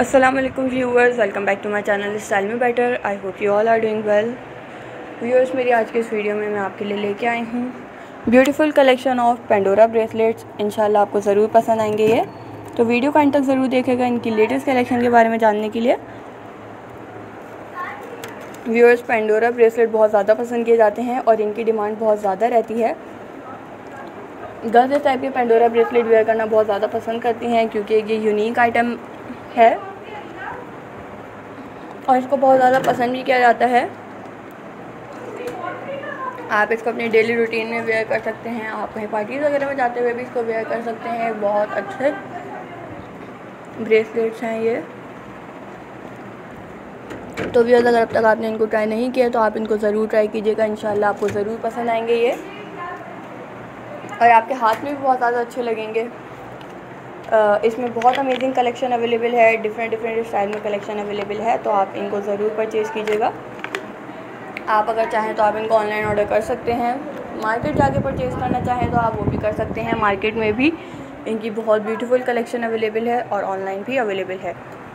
अस्सलाम वालेकुम viewers, welcome back to my channel style में better. I hope you all are doing well. Viewers, मेरी आज के इस वीडियो में मैं आपके लिए लेके आई हूँ beautiful collection of Pandora bracelets. इंशाल्लाह आपको ज़रूर पसंद आएंगे ये, तो वीडियो को अंत तक ज़रूर देखेगा इनकी लेटेस्ट कलेक्शन के बारे में जानने के लिए। व्यूअर्स, पेंडोरा ब्रेसलेट बहुत ज़्यादा पसंद किए जाते हैं और इनकी डिमांड बहुत ज़्यादा रहती है। गर्ल्स इस टाइप के पेंडोरा ब्रेसलेट वेयर करना बहुत ज़्यादा पसंद करती हैं क्योंकि ये यूनिक आइटम है और इसको बहुत ज़्यादा पसंद भी किया जाता है। आप इसको अपनी डेली रूटीन में वेयर कर सकते हैं, आप कहीं पार्टीज़ वगैरह में जाते हुए भी इसको वेयर कर सकते हैं। बहुत अच्छे ब्रेसलेट्स हैं ये। तो भी अगर अब तक आपने इनको ट्राई नहीं किया तो आप इनको ज़रूर ट्राई कीजिएगा, इंशाल्लाह आपको ज़रूर पसंद आएंगे ये और आपके हाथ में भी बहुत ज़्यादा अच्छे लगेंगे। इसमें बहुत अमेजिंग कलेक्शन अवेलेबल है, डिफरेंट स्टाइल में कलेक्शन अवेलेबल है, तो आप इनको ज़रूर परचेज़ कीजिएगा। आप अगर चाहें तो आप इनको ऑनलाइन ऑर्डर कर सकते हैं, मार्केट जाके परचेज़ करना चाहें तो आप वो भी कर सकते हैं। मार्केट में भी इनकी बहुत ब्यूटीफुल कलेक्शन अवेलेबल है और ऑनलाइन भी अवेलेबल है।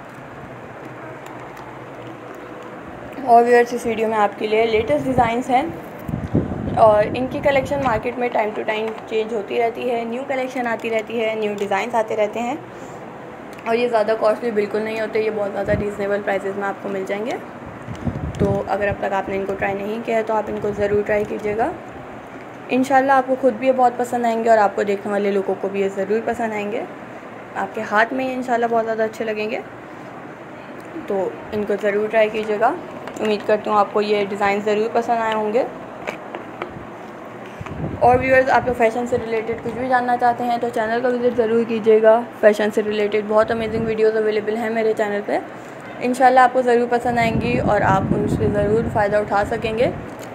और व्यूअर्स, इस वीडियो में आपके लिए लेटेस्ट डिज़ाइंस हैं और इनकी कलेक्शन मार्केट में टाइम टू टाइम चेंज होती रहती है, न्यू कलेक्शन आती रहती है, न्यू डिज़ाइंस आते रहते हैं और ये ज़्यादा कॉस्टली बिल्कुल नहीं होते, ये बहुत ज़्यादा रीज़नेबल प्राइसेस में आपको मिल जाएंगे। तो अगर अब तक आपने इनको ट्राई नहीं किया है तो आप इनको ज़रूर ट्राई कीजिएगा। इंशाल्लाह आपको खुद भी ये बहुत पसंद आएंगे और आपको देखने वाले लोगों को भी ये ज़रूर पसंद आएंगे। आपके हाथ में ये इंशाल्लाह बहुत ज़्यादा अच्छे लगेंगे, तो इनको ज़रूर ट्राई कीजिएगा। उम्मीद करती हूँ आपको ये डिज़ाइन ज़रूर पसंद आए होंगे। और व्यूअर्स, आप लोग फ़ैशन से रिलेटेड कुछ भी जानना चाहते हैं तो चैनल का विज़िट ज़रूर कीजिएगा। फ़ैशन से रिलेटेड बहुत अमेजिंग वीडियोज़ अवेलेबल हैं मेरे चैनल पे, इंशाल्लाह आपको ज़रूर पसंद आएंगी और आप उनसे ज़रूर फ़ायदा उठा सकेंगे।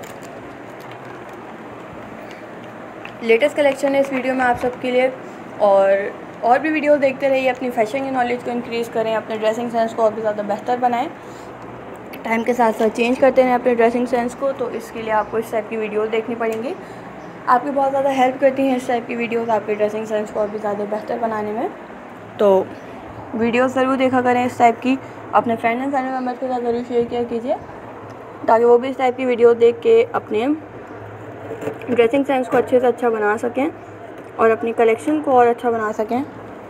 लेटेस्ट कलेक्शन है इस वीडियो में आप सबके लिए और भी वीडियोस देखते रहिए। अपनी फ़ैशन की नॉलेज को इंक्रीज़ करें, अपने ड्रेसिंग सेंस को और भी ज़्यादा बेहतर बनाएं। टाइम के साथ साथ चेंज करते रहें अपने ड्रेसिंग सेंस को, तो इसके लिए आपको इस टाइप की वीडियोस देखनी पड़ेंगी। आपकी बहुत ज़्यादा हेल्प करती हैं इस टाइप की वीडियोस आपके ड्रेसिंग सेंस को और भी ज़्यादा बेहतर बनाने में। तो वीडियोस ज़रूर देखा करें इस टाइप की, अपने फ्रेंड एंड फैमिली मेम्बर्स के साथ ज़रूर शेयर किया कीजिए ताकि वो भी इस टाइप की वीडियो देख के अपने ड्रेसिंग सेंस को अच्छे से अच्छा बना सकें और अपनी कलेक्शन को और अच्छा बना सकें।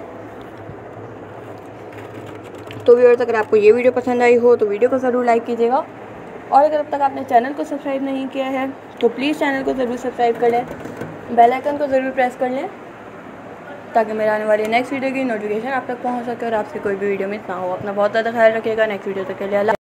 तो व्यूअर्स, अगर आपको ये वीडियो पसंद आई हो तो वीडियो को ज़रूर लाइक कीजिएगा और अगर अब तक आपने चैनल को सब्सक्राइब नहीं किया है तो प्लीज़ चैनल को ज़रूर सब्सक्राइब कर लें, बेल आइकन को ज़रूर प्रेस कर लें ताकि मेरे आने वाली नेक्स्ट वीडियो की नोटिफिकेशन आप तक पहुंच सके और आपसे कोई भी वीडियो मिस ना हो। अपना बहुत ज़्यादा ख्याल रखिएगा। नेक्स्ट वीडियो तक के लिए अल्लाह।